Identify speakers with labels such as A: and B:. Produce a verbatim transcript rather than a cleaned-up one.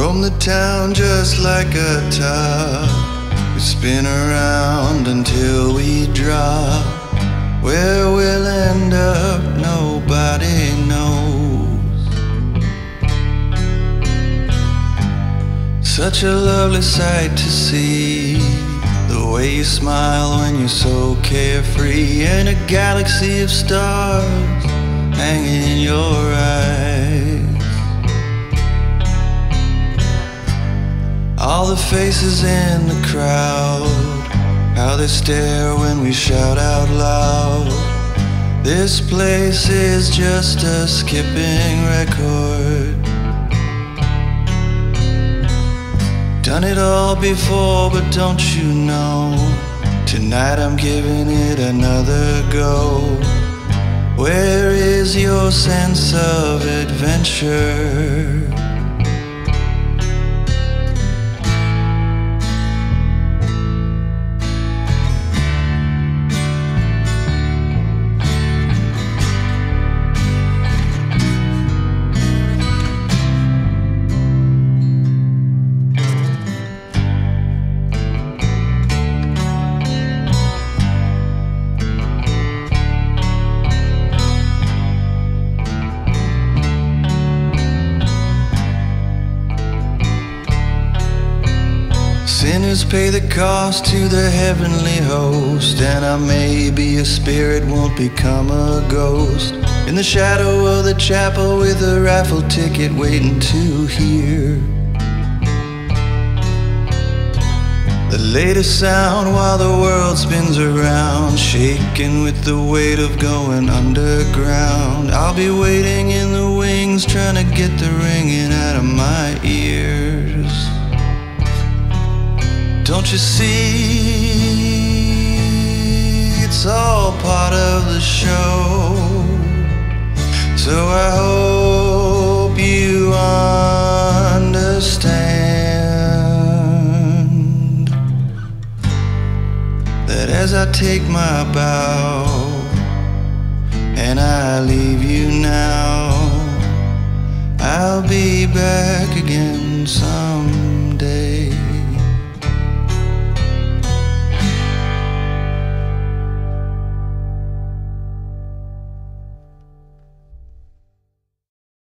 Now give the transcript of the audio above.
A: roam the town just like a top. We spin around until we drop. Where we'll end up, nobody knows. Such a lovely sight to see, the way you smile when you're so carefree, and a galaxy of stars hanging in your eyes. All the faces in the crowd, how they stare when we shout out loud. This place is just a skipping record. Done it all before, but don't you know, tonight I'm giving it another go. Where is your sense of adventure? Sinners pay the cost to the heavenly host, and I may be a spirit, won't become a ghost. In the shadow of the chapel with a raffle ticket waiting to hear the latest sound while the world spins around, shaking with the weight of going underground. I'll be waiting in the wings, trying to get the ringing out of my ears. Don't you see, it's all part of the show. So I hope you understand that as I take my bow and I leave you now, I'll be back again someday.